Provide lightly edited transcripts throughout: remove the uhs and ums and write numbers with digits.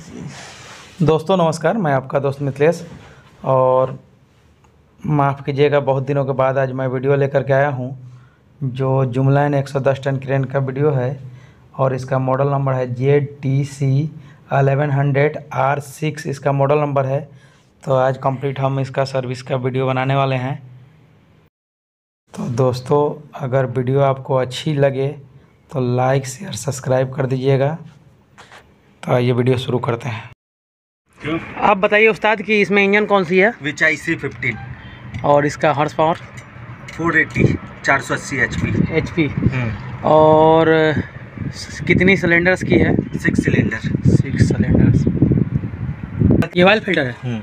दोस्तों नमस्कार, मैं आपका दोस्त मिथिलेश और माफ़ कीजिएगा, बहुत दिनों के बाद आज मैं वीडियो लेकर के आया हूं। जो जुमलाइन 110 टन क्रेन का वीडियो है और इसका मॉडल नंबर है ZTC 1100R6 इसका मॉडल नंबर है। तो आज कंप्लीट हम इसका सर्विस का वीडियो बनाने वाले हैं। तो दोस्तों अगर वीडियो आपको अच्छी लगे तो लाइक शेयर सब्सक्राइब कर दीजिएगा। तो आइए वीडियो शुरू करते हैं। आप बताइए उस्ताद कि इसमें इंजन कौन सी है? विचाई C15 और इसका हॉर्स पावर 480 480 HP। और कितनी सिलेंडर्स की है? 6 सिलेंडर। 6 सिलेंडर्स। ये ऑयल फिल्टर है।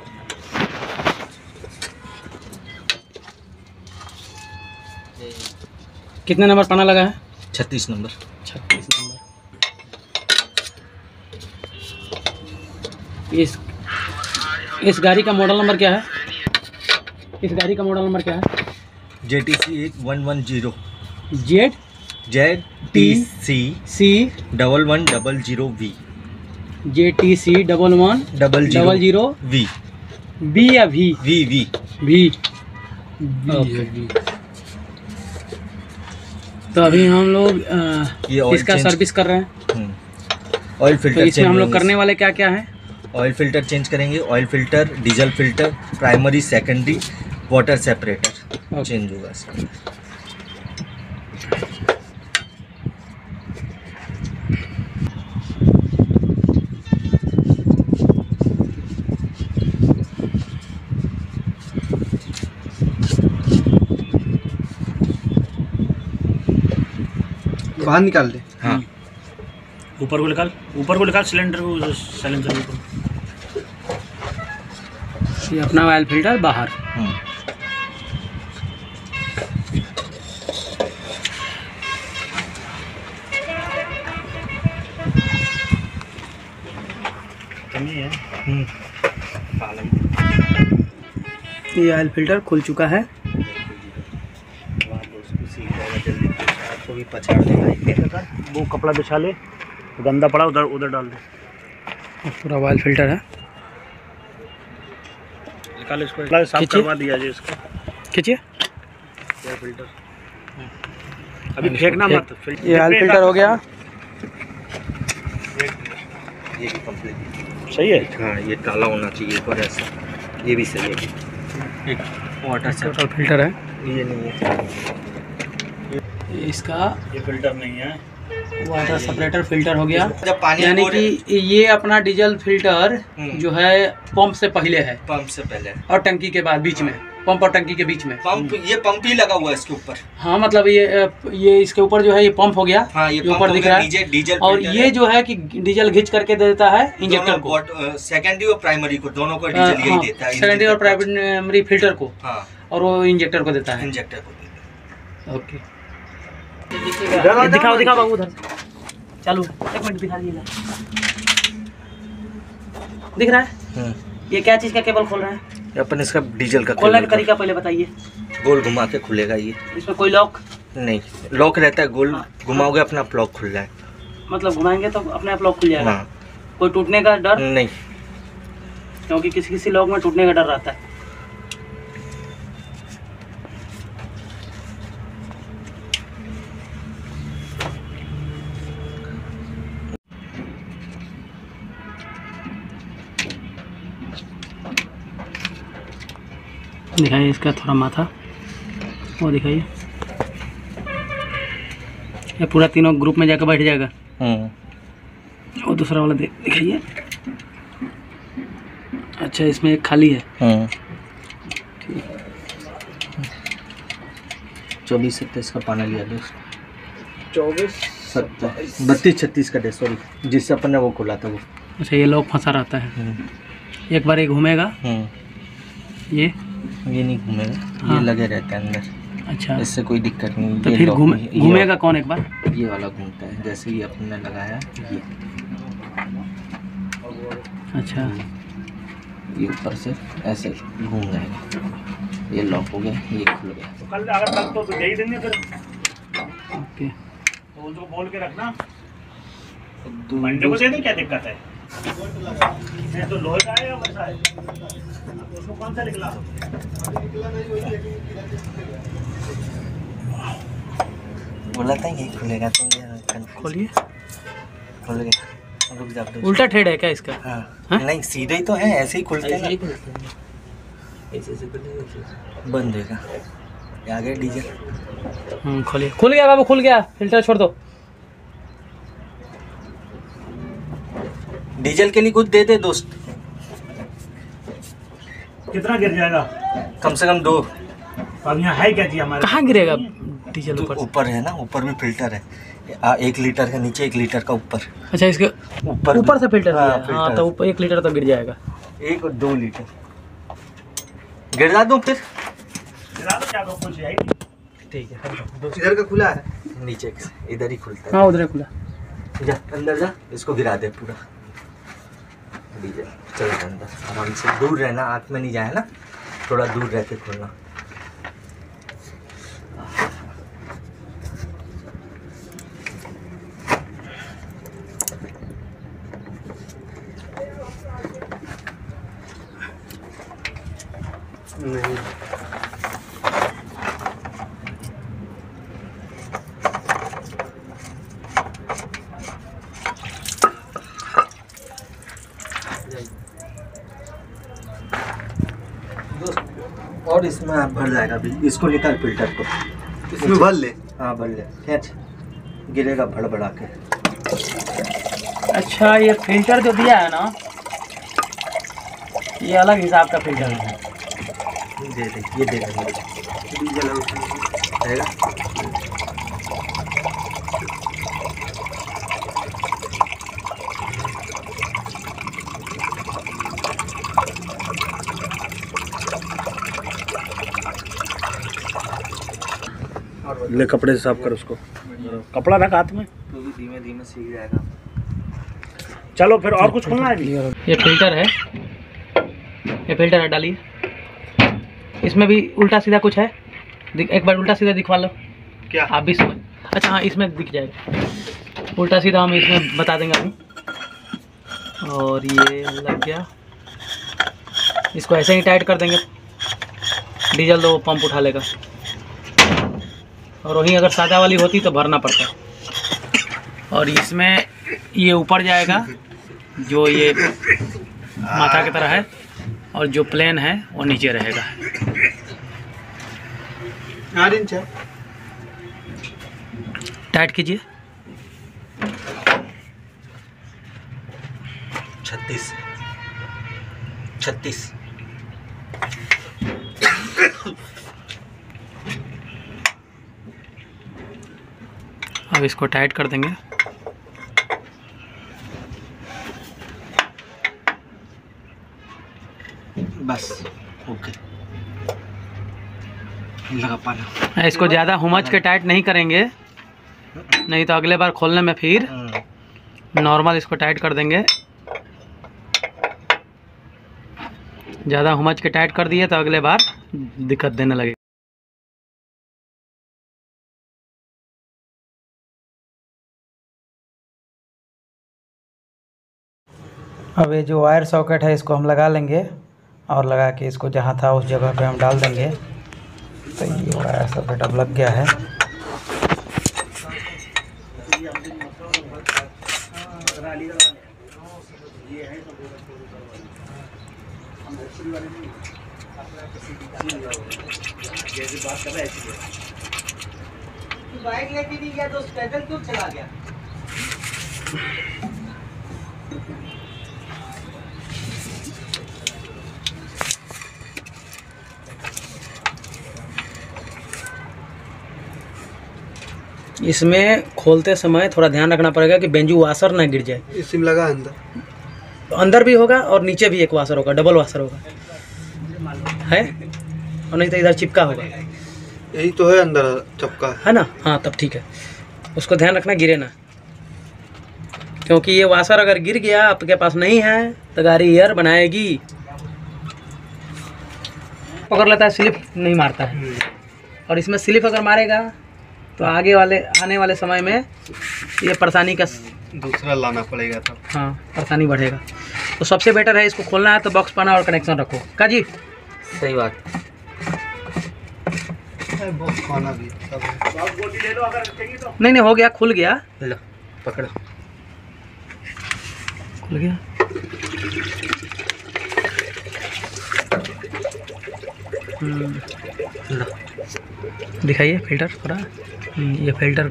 कितने नंबर पाना लगा है? 36 नंबर। 36 नंबर। इस गाड़ी का मॉडल नंबर क्या है? इस गाड़ी का मॉडल नंबर क्या है? ZTC 1110 ZTC 1100V। ZTC 1100V। B या V? V। तो अभी हम लोग इसका सर्विस कर रहे हैं। Oil filter. तो इसमें हम लोग करने वाले क्या क्या है? ऑयल फिल्टर चेंज करेंगे। Oil filter, diesel filter, primary, secondary, water separator change होगा इसका। बाहर निकाल दे। हाँ, ऊपर को निकाल सिलेंडर को, साइलेंसर ऊपर। ये अपना ऑयल फिल्टर बाहर। कमी है। ये ऑयल फिल्टर खुल चुका है। आपको भी पछाड़ देगा। वो कपड़ा बिछा ले, गंदा पड़ा उधर डाल दे। पूरा ऑयल फिल्टर है। निकाल इसको, साफ करवा दिया जी इसको। खींचिए। फिल्टर अभी फेंकना मत। ये ऑयल फिल्टर हो गया। ये भी कंप्लीट सही है। हाँ, ये काला होना चाहिए पर ऐसा। ये भी सही है। एक वाटर टोटल फिल्टर है। ये नहीं है। इसका ये फिल्टर नहीं है। वाटर सेपरेटर फिल्टर हो गया। जब पानी यानी कि ये अपना डीजल फिल्टर जो है पंप से पहले है। पंप से पहले और टंकी के बाद बीच में, पंप और टंकी के बीच में ये पंप ही लगा हुआ है इसके ऊपर। हाँ, मतलब ये इसके ऊपर जो है ये पंप हो गया। हाँ, ये ऊपर दिख रहा है। डीजल और ये जो है कि डीजल घिंच करके दे देता है इंजेक्टर को। सेकेंडरी और प्राइमरी को, दोनों को डीजल यही देता है। सेकेंडरी और प्राइमरी फिल्टर को। हाँ, और वो इंजेक्टर को देता है। इंजेक्टर को देता है। ओके, दिखाओ बाबू उधर। चालू, 1 मिनट दिखा दीजिएगा। दिख रहा है? ये क्या चीज का केबल खोल रहा है? अपन इसका डीजल का खोलने का तरीका पहले बताइए। गोल घुमा के खुलेगा ये। इसमें कोई लॉक नहीं, लॉक रहता है। गोल घुमाओगे अपना आप लॉक खुल जाए। मतलब घुमाएंगे तो अपने आप लॉक खुल जाएगा? हाँ। कोई टूटने का डर नहीं, क्योंकि किसी लॉक में टूटने का डर रहता है। दिखाइए इसका थोड़ा माथा, वो दिखाइए। ये पूरा तीनों ग्रुप में जाकर बैठ जाएगा। और दूसरा वाला दिखाइए। अच्छा, इसमें एक खाली है। 24-27 का पाना लिया दो। 32-36 का डे, सॉरी, जिससे अपन ने वो खोला था वो। अच्छा, ये लॉक फंसा रहता है। एक बार ये घूमेगा। ये नहीं घूमेगा। हाँ। ये लगे रहते हैं अंदर। अच्छा, इससे कोई दिक्कत नहीं। तो फिर घूमेगा कौन एक बार? ये वाला घूमता है, जैसे ही अपने लगाया ये। अच्छा, ये ऊपर से ऐसे घूम जाएगा। ये लॉक हो गया, ये खुल गया। तो कल अगर कल तो दे ही देंगे फिर। ओके, तो उनको बोल के रखना, मंडे को दे दें, क्या दिक्कत है? तो लोहे का है या वैसा है? उसको कौन सा निकला? बोला था ये खुलेगा तो खोलिए। खुल गया। रुक जा। उल्टा ठेड है क्या इसका? हाँ। हाँ? नहीं सीधे ही तो है, ऐसे ही खुलते हैं ना। ऐसे बंद होगा। ये आ गया डीजल। खोलिए। खुल गया बाबू, खुल गया। फिल्टर छोड़ दो। डीजल के लिए कुछ दे दे दोस्त। कितना गिर जाएगा? कम से कम 2। अब यहाँ है क्या जी हमारे? कहाँ गिरेगा डीजल? ऊपर ऊपर है ना, ऊपर भी फिल्टर है। 1 लीटर का नीचे, 1 लीटर का ऊपर। अच्छा, इसके ऊपर से फिल्टर हाँ, है। हाँ, तो ऊपर 1 लीटर तो गिर जाएगा। 1 और 2 लीटर गिरा दूं फिर? गिरा दो क्या दो, कुछ है ही नहीं। ठीक है। इधर का खुला है, नीचे इधर ही खुलता है। हाँ, उधर खुला। जा अंदर जा, इसको गिरा दे पूरा डीजल। चल अंदर आराम से, दूर रहना, आँख में नहीं जाए ना, थोड़ा दूर रह के खोलना। नहीं और इसमें आप भर जाएगा अभी। इसको निकाल फिल्टर को, इसमें भर ले। हाँ भर ले, खींच, गिरेगा भड़बड़ा के। अच्छा, ये फिल्टर जो दिया है ना, ये अलग हिसाब का फिल्टर है। दे दे, ये दे देंगे डीजल रहेगा। ले कपड़े से साफ कर उसको। कपड़ा रख हाथ में, तो भी धीमे धीमे सीख जाएगा। चलो फिर और कुछ खोलना है भी? ये फिल्टर है, ये फिल्टर है, डालिए। इसमें भी उल्टा सीधा कुछ है, एक बार उल्टा सीधा दिखवा लो। क्या आप भी समझ? अच्छा हाँ, इसमें दिख जाएगा उल्टा सीधा, हम इसमें बता देंगे अभी। और ये लग गया, इसको ऐसे ही टाइट कर देंगे, डीजल तो पंप उठा लेगा। और वहीं अगर सादा वाली होती तो भरना पड़ता। और इसमें ये ऊपर जाएगा, जो ये माथा की तरह है, और जो प्लेन है वो नीचे रहेगा। 8 इंच है। टाइट कीजिए। 36 अब इसको टाइट कर देंगे। बस ओके, लगा पाना। इसको ज़्यादा हुमच के टाइट नहीं करेंगे, नहीं तो अगले बार खोलने में फिर नॉर्मल इसको टाइट कर देंगे। ज़्यादा हुमच के टाइट कर दिए तो अगले बार दिक्कत देने लगे। अब ये जो वायर सॉकेट है इसको हम लगा लेंगे, और लगा के इसको जहाँ था उस जगह पे हम डाल देंगे। तो ये वायर सॉकेट अब लग गया है। बाइक लेके नहीं गया तो पैदल क्यों चला गया? इसमें खोलते समय थोड़ा ध्यान रखना पड़ेगा कि बेंजू वाशर ना गिर जाए। इसमें लगा अंदर, तो अंदर भी होगा और नीचे भी एक वाशर होगा, डबल वाशर होगा है, और नहीं तो इधर चिपका होगा। यही तो है, अंदर चपका है ना? हाँ, तब ठीक है। उसको ध्यान रखना गिरे ना, क्योंकि ये वाशर अगर गिर गया आपके पास नहीं है तो गाड़ी एयर बनाएगी। पकड़ लेता है, स्लिप नहीं मारता है। और इसमें स्लिप अगर मारेगा तो आगे वाले आने वाले समय में ये परेशानी का दूसरा लाना पड़ेगा तब। हाँ, परेशानी बढ़ेगा। तो सबसे बेटर है इसको खोलना है तो बॉक्स पाना और कनेक्शन रखो का जी। सही बात। बहुत खाना भी तब नहीं हो गया, खुल गया, लो पकड़ो। खुल गया। लो दिखाइए फिल्टर पूरा। ये फिल्टर,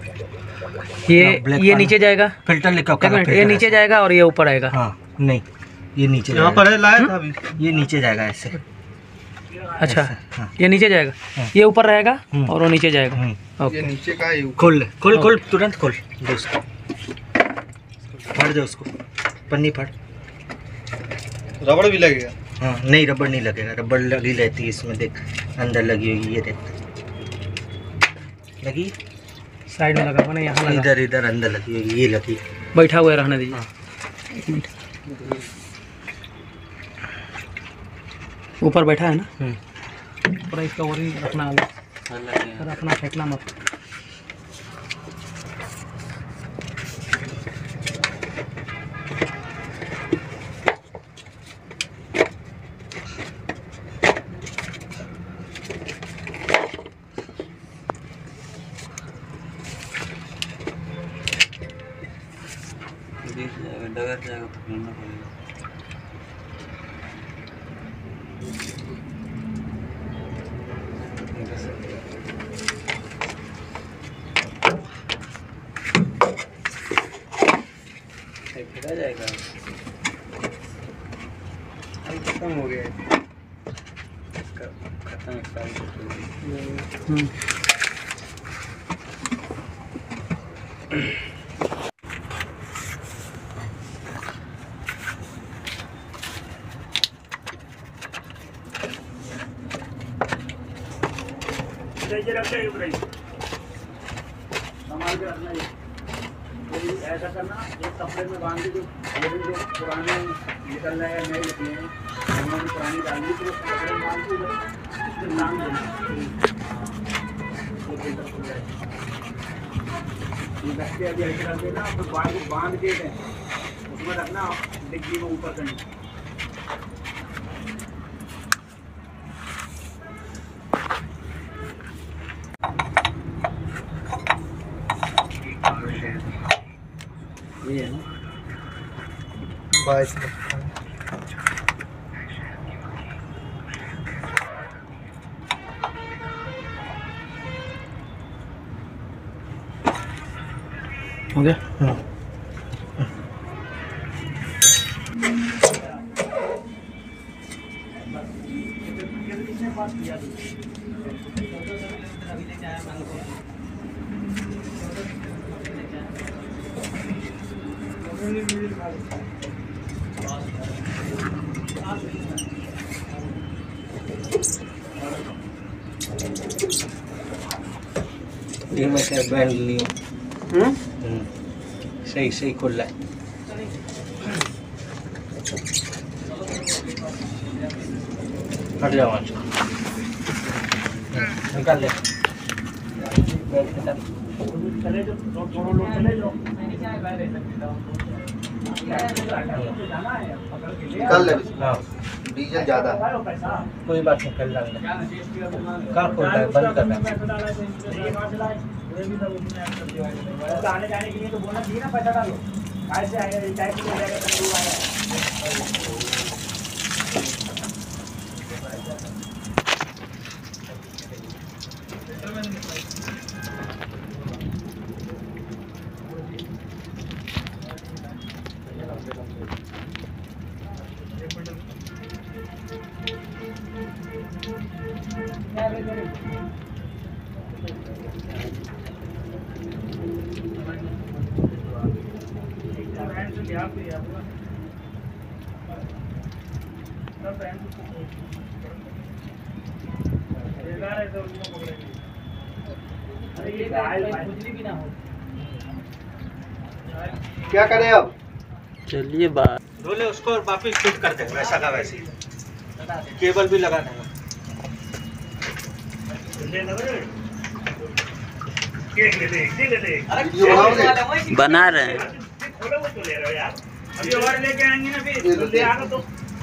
ये नीचे जाएगा। फिल्टर लिखा एक मिनट, ये नीचे जाएगा और ये ऊपर आएगा। हाँ नहीं, ये नीचे यहाँ पर है, लाया था अभी। ये नीचे जाएगा ऐसे। अच्छा हाँ। ये नीचे जाएगा, ये ऊपर रहेगा और वो नीचे जाएगा। ये ओके, नीचे का ही खोल खोल खोल, तुरंत खोल दो उसको, फाड़ दो उसको, पन्नी फाड़। रबड़ भी लगेगा। हाँ नहीं, रबड़ नहीं लगेगा, रबड़ लगी रहती है इसमें, देख अंदर लगी हुई, ये देख लगी, साइड में लगा हुआ ना, यहाँ लगा। इधर इधर अंदर लगी हुई, ये लगी। बैठा हुआ है, रहने दीजिए। हाँ। एक मिनट, ऊपर बैठा है ना, पूरा इसका वही रखना अलग, रखना फेंकना मत। डगर जाएगा, पकड़ना पड़ेगा। फेंका जाएगा, खत्म हो गया। खत्म। ऐसा करना, एक कपड़े में बांध के जो पुराने निकल रहे हैं, नए निकले हैं, उन्होंने पुरानी डाली तो कपड़े में बांध के नाम देना, ये बच्चे अभी ऐसे कर देना, तो बांध के दें, उसमें रखना डिग्गी में ऊपर करना। ये है ना, 22 हो गया। ये मैं क्या बैंड ली हूँ। सही सही खुल रहा है। हट जाओ, निकाल ले। चले जो थोड़ा लोग चले जाओ, निकाल ले। हाँ डीजल ज्यादा है। कोई बात नहीं, कर लेंगे। कहाँ खोल रहा है, बंद करना है। आने जाने के लिए तो बोलना चाहिए ना, पैसा डालो, ऐसे आएगा, रिटायर हो जाएगा, तो आएगा। क्या करें अब? चलिए बात धोले उसको और वापिस फिट कर दे, वैसा का वैसे। केबल भी लगा देना। वीडियो बनाओगे? बना रहे हैं। अभी और लेके आएंगे ना फिर ले आना तो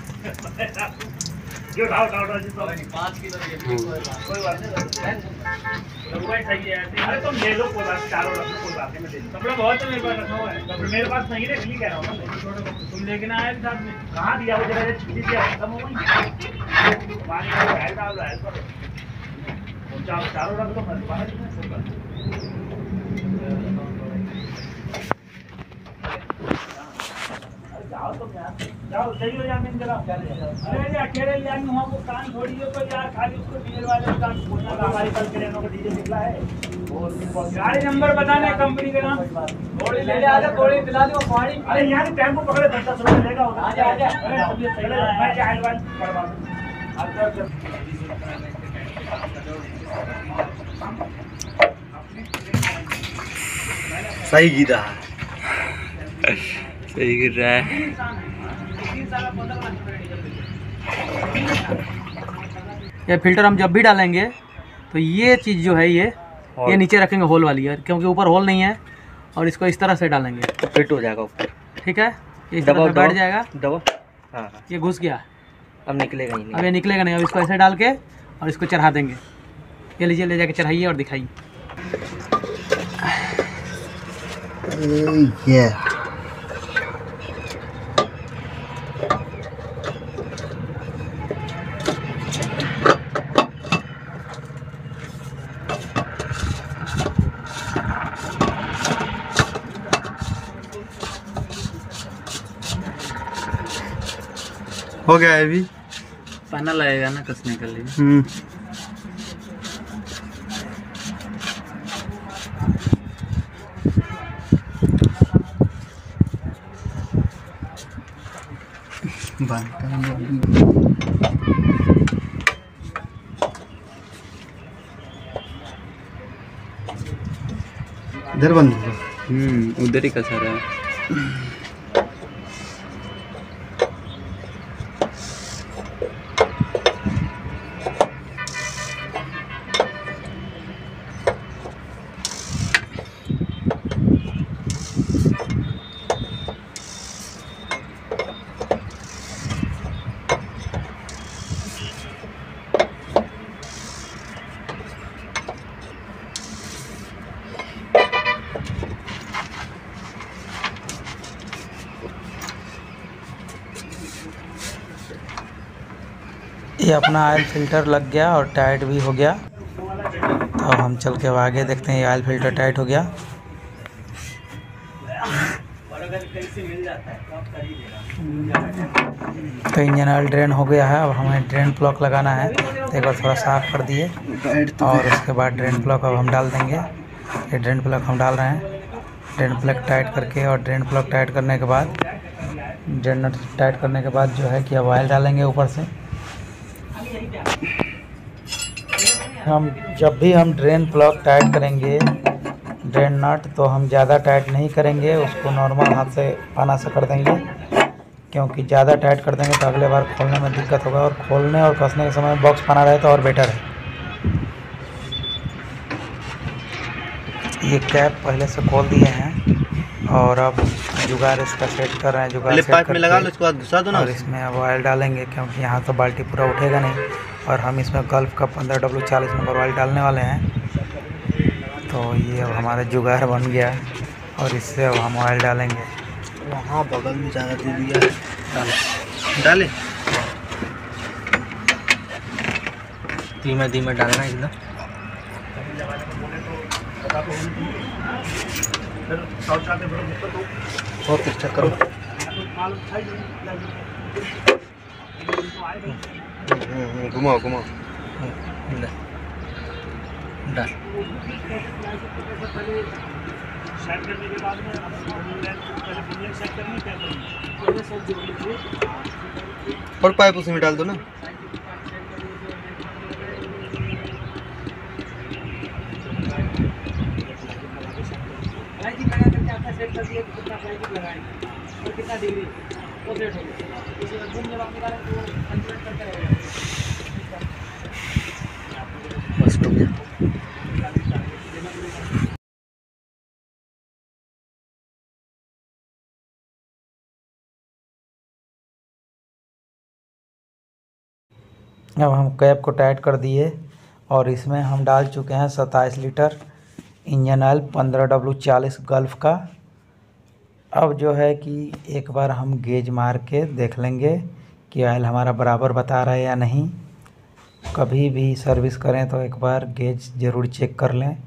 जो उठाओ 5 किलो कोई बात नहीं रघुभाई सही है। अरे तुम ले लो कोई बात, चारों रख लो, कोई बात नहीं, मैं दे दूँ। कपड़ा बहुत है मेरे पास रखा हुआ है, कपड़ा मेरे पास नहीं है, इसलिए कह रहा हूँ ना। तुम लेके ना आए साथ में, कहाँ दिया वो जरा छुट्टी से खत्म हो गई हमारी गाइड डाल रहा है पर चारों रख लो, मत बाहर जाओ तुम यार, जाओ सही हो जाए जरा। अरे ये अकेले ले आएंगे वहाँ को कान थोड़ी है, तो यार खाली उसको डीजल वाले का बोलना था हमारी कल के रेनों का डीजल निकला है। और गाड़ी नंबर बताना है, कंपनी का नाम। थोड़ी ले ले, आजा थोड़ी दिला दो पानी। अरे यहाँ से टेम्पो पकड़े 10-10 रुपये लेगा, आजा आजा। मैं चाय वाल करवा दूँ। सही गिरा है, सही गिर रहा है। ये फिल्टर हम जब भी डालेंगे तो ये चीज़ जो है ये नीचे रखेंगे होल वाली है, क्योंकि ऊपर होल नहीं है, और इसको इस तरह से डालेंगे तो फिट हो जाएगा ऊपर। ठीक है, इस तरह से बैठ जाएगा। दबा, हाँ ये घुस गया, अब निकलेगा ही नहीं। अब ये निकलेगा नहीं। अब इसको ऐसे डाल के और इसको चढ़ा देंगे। ये लीजिए, ले जाके चढ़ाइए और दिखाइए। ये हो गया है अभी। पाना लगेगा ना कसने के लिए। इधर बंद हो। उधर ही कसा रहा है। ये अपना ऑयल फिल्टर लग गया और टाइट भी हो गया। तो हम चल के अब आगे देखते हैं। ये ऑयल फिल्टर टाइट हो गया। तो इंजन ऑयल ड्रेन हो गया है। अब हमें ड्रेन प्लग लगाना है। तो एक बार थोड़ा साफ कर दिए और उसके बाद ड्रेन प्लग अब हम डाल देंगे। ये ड्रेन प्लग हम डाल रहे हैं। ड्रेन प्लग टाइट करके और ड्रेन प्लग टाइट करने के बाद ड्रेन नट टाइट करने के बाद जो है कि अब ऑयल डालेंगे ऊपर से। हम जब भी हम ड्रेन प्लग टाइट करेंगे ड्रेन नट, तो हम ज़्यादा टाइट नहीं करेंगे, उसको नॉर्मल हाथ से पाना से कर देंगे, क्योंकि ज़्यादा टाइट कर देंगे तो अगले बार खोलने में दिक्कत होगा। और खोलने और कसने के समय बॉक्स पाना रहे तो और बेटर है। ये कैप पहले से खोल दिए हैं और अब जुगाड़ इसका सेट कर रहे हैं। जुगाड़ सेट पाइप में लगा लो, इसके बाद घुसा दो ना। और इसमें अब ऑयल डालेंगे, क्योंकि यहाँ तो बाल्टी पूरा उठेगा नहीं। और हम इसमें गल्फ का 15W40 नंबर ऑयल डालने वाले हैं। तो ये अब हमारा जुगाड़ बन गया और इससे अब हम ऑयल डालेंगे। वहाँ बगल में ज़्यादा दे दिया है, डाले धीमे धीमे डालना है एकदम। बहुत अच्छा करो। घुमाओ घुमाओ। डाल सेट करने के बाद में पहले सेट करनी है। और पाइप उसमें डाल दो ना। सेट कर दिए, कितना प्राइस लगाएंगे और कितना डिग्री वो सेट हो गया। इसमें घूम जब आप निकालें तो कैलकुलेट करके रहेगा। बस हो गया। अब हम कैप को टाइट कर दिए और इसमें हम डाल चुके हैं 27 litre engine oil 15W40 gulf का। अब जो है कि एक बार हम गेज मार के देख लेंगे कि ऑयल हमारा बराबर बता रहा है या नहीं। कभी भी सर्विस करें तो एक बार गेज ज़रूर चेक कर लें,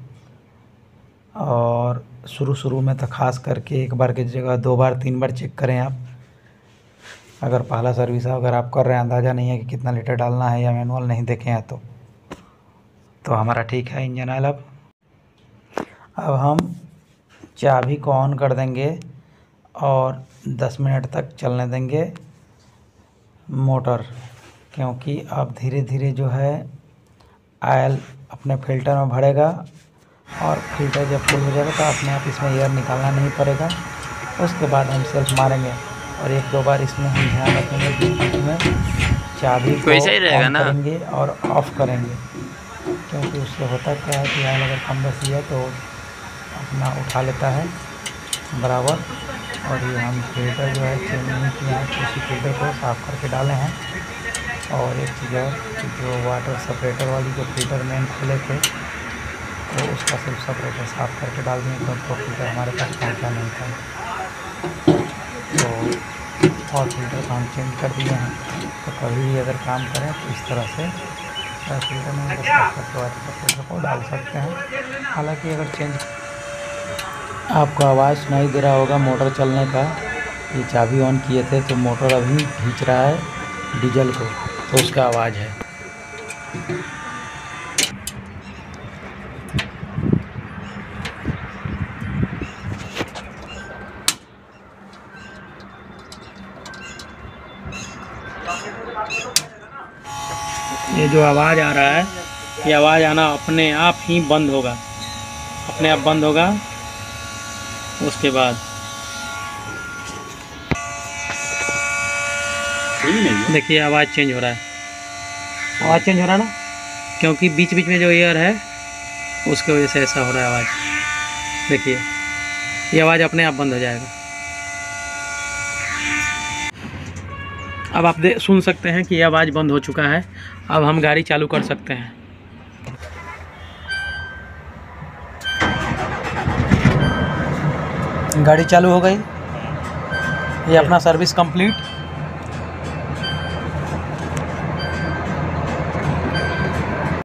और शुरू में तो ख़ास करके एक बार की जगह 2 बार 3 बार चेक करें आप। अगर पहला सर्विस है, अगर आप कर रहे हैं, अंदाज़ा नहीं है कि कितना लीटर डालना है या मैनुअल नहीं देखे हैं तो हमारा ठीक है इंजन ऑयल। अब हम चाबी को ऑन कर देंगे और 10 मिनट तक चलने देंगे मोटर, क्योंकि अब धीरे धीरे जो है ऑयल अपने फिल्टर में भरेगा और फिल्टर जब फुल हो जाएगा तो अपने आप इसमें एयर निकालना नहीं पड़ेगा। उसके बाद हम सेल्फ मारेंगे और 1-2 बार इसमें हम ध्यान रखेंगे कि इसमें चाबी को ऑन करेंगे और ऑफ़ करेंगे, क्योंकि उससे होता क्या है कि ऑयल अगर कम बेसी है तो अपना उठा लेता है बराबर। और ये हम फिल्टर जो है चेंज नहीं किए हैं, तो उसी फिल्टर को साफ़ करके डाले हैं। और एक चीज़ और, जो वाटर सेपरेटर वाली जो फिल्टर मेन खुले थे तो उसका सिर्फ सेपरेटर साफ़ करके डाल दिए, तो फिल्टर हमारे पास पहुँचा नहीं था, तो और फिल्टर को हम चेंज कर दिए हैं। तो कभी भी अगर काम करें तो इस तरह से फिल्टर में साफ़ करके वाटर सेपरेटर को डाल सकते हैं। हालांकि अगर चेंज आपको आवाज़ सुनाई दे रहा होगा मोटर चलने का, ये चाबी ऑन किए थे तो मोटर अभी खींच रहा है डीजल को, तो उसका आवाज़ है। ये जो आवाज़ आ रहा है, ये आवाज़ आना अपने आप ही बंद होगा, अपने आप बंद होगा। उसके बाद देखिए आवाज़ चेंज हो रहा है, आवाज़ चेंज हो रहा है ना, क्योंकि बीच बीच में जो एयर है उसके वजह से ऐसा हो रहा है आवाज़। देखिए ये आवाज़ अपने आप बंद हो जाएगा। अब आप सुन सकते हैं कि ये आवाज़ बंद हो चुका है। अब हम गाड़ी चालू कर सकते हैं। गाड़ी चालू हो गई, ये अपना सर्विस कंप्लीट।